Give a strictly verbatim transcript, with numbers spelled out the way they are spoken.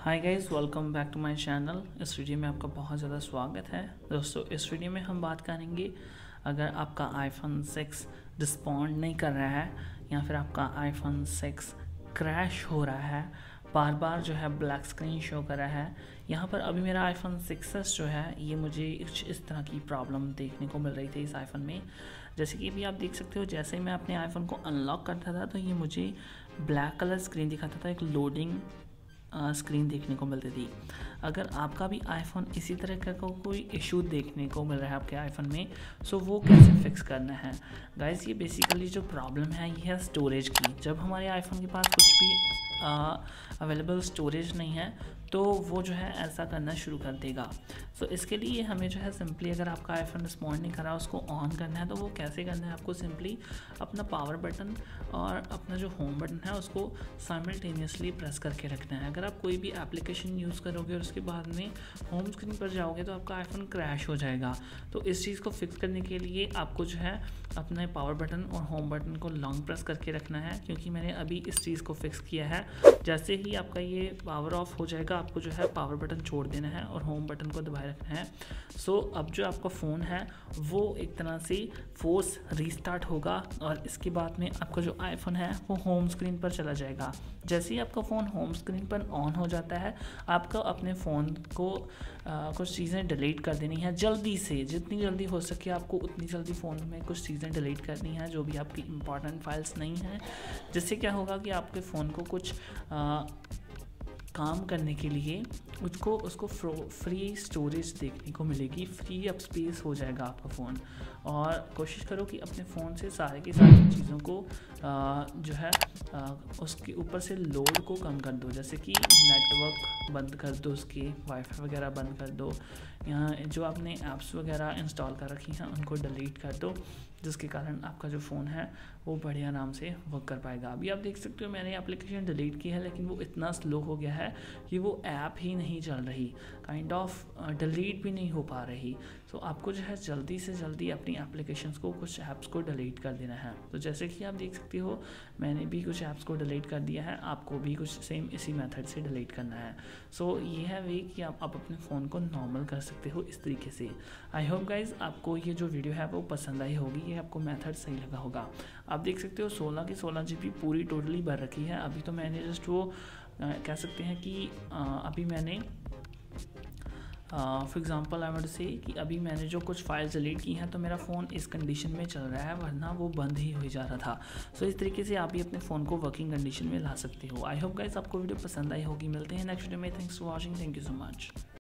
Hi guys, welcome back to my channel. इस video में आपका बहुत ज़्यादा स्वागत है। दोस्तों, इस वीडियो में हम बात करेंगे अगर आपका आईफोन सिक्स रिस्पॉन्ड नहीं कर रहा है या फिर आपका आईफोन सिक्स क्रैश हो रहा है, बार बार जो है ब्लैक स्क्रीन शो कर रहा है। यहाँ पर अभी मेरा आईफोन सिक्स एस जो है ये मुझे इस इस तरह की प्रॉब्लम देखने को मिल रही थी इस आईफोन में। जैसे कि अभी आप देख सकते हो, जैसे ही मैं अपने आईफोन को अनलॉक करता था तो ये मुझे ब्लैक कलर स्क्रीन दिखाता था, एक लोडिंग स्क्रीन देखने को मिलती थी। अगर आपका भी आईफोन इसी तरह का को कोई इशू देखने को मिल रहा है आपके आईफोन में, सो वो कैसे फिक्स करना है गाइस। ये बेसिकली जो प्रॉब्लम है ये है स्टोरेज की। जब हमारे आईफोन के पास कुछ भी अवेलेबल स्टोरेज नहीं है तो वो जो है ऐसा करना शुरू कर देगा। सो so, इसके लिए हमें जो है सिंपली, अगर आपका आईफोन रिस्पॉन्ड नहीं कर रहा उसको ऑन करना है तो वो कैसे करना है, आपको सिंपली अपना पावर बटन और अपना जो होम बटन है उसको साइमल्टेनियसली प्रेस करके रखना है। अगर आप कोई भी एप्लीकेशन यूज़ करोगे और उसके बाद में होम स्क्रीन पर जाओगे तो आपका आईफोन क्रैश हो जाएगा। तो इस चीज़ को फिक्स करने के लिए आपको जो है अपने पावर बटन और होम बटन को लॉन्ग प्रेस करके रखना है, क्योंकि मैंने अभी इस चीज़ को फिक्स किया है। जैसे ही आपका ये पावर ऑफ हो जाएगा आपको जो है पावर बटन छोड़ देना है और होम बटन को दबाए रखना है। सो so, अब जो आपका फ़ोन है वो एक तरह से फोर्स रीस्टार्ट होगा और इसके बाद में आपका जो आईफोन है वो होम स्क्रीन पर चला जाएगा। जैसे ही आपका फ़ोन होम स्क्रीन पर ऑन हो जाता है, आपको अपने फ़ोन को आ, कुछ चीज़ें डिलीट कर देनी है जल्दी से, जितनी जल्दी हो सके आपको उतनी जल्दी फ़ोन में कुछ चीज़ें डिलीट करनी है जो भी आपकी इंपॉर्टेंट फाइल्स नहीं हैं। जिससे क्या होगा कि आपके फ़ोन को कुछ आ, काम करने के लिए उसको उसको फ्री स्टोरेज देखने को मिलेगी, फ्री अप स्पेस हो जाएगा आपका फ़ोन। और कोशिश करो कि अपने फ़ोन से सारे की सारी चीज़ों को आ, जो है आ, उसके ऊपर से लोड को कम कर दो। जैसे कि नेटवर्क बंद कर दो, उसके वाईफाई वगैरह बंद कर दो, यहाँ जो आपने ऐप्स वगैरह इंस्टॉल कर रखी हैं उनको डिलीट कर दो, जिसके कारण आपका जो फ़ोन है वो बढ़िया आराम से वर्क कर पाएगा। अभी आप देख सकते हो मैंने एप्लीकेशन डिलीट की है लेकिन वो इतना स्लो हो गया है कि वो ऐप ही नहीं चल रही, काइंड ऑफ डिलीट भी नहीं हो पा रही। तो आपको जो है जल्दी से जल्दी अपनी एप्लीकेशंस को, कुछ ऐप्स को डिलीट कर देना है। तो जैसे कि आप देख सकते हो मैंने भी कुछ ऐप्स को डिलीट कर दिया है, आपको भी कुछ सेम इसी मेथड से डिलीट करना है। सो so, ये है वे कि आप, आप अपने फ़ोन को नॉर्मल कर सकते हो इस तरीके से। आई होप गाइज आपको ये जो वीडियो है वो पसंद आई होगी, ये आपको मेथड सही लगा होगा। आप देख सकते हो सोलह की सोलह जी बी पूरी टोटली भर रखी है। अभी तो मैंने जस्ट वो आ, कह सकते हैं कि आ, अभी मैंने for example I would say कि अभी मैंने जो कुछ फाइल्स डिलीट की हैं तो मेरा फ़ोन इस कंडीशन में चल रहा है, वरना वो बंद ही हो जा रहा था। सो so, इस तरीके से आप भी अपने फ़ोन को वर्किंग कंडीशन में ला सकते हो। आई होप गाइस आपको वीडियो पसंद आई होगी। मिलते हैं नेक्स्ट वीडियो में। Thanks for watching. Thank you so much.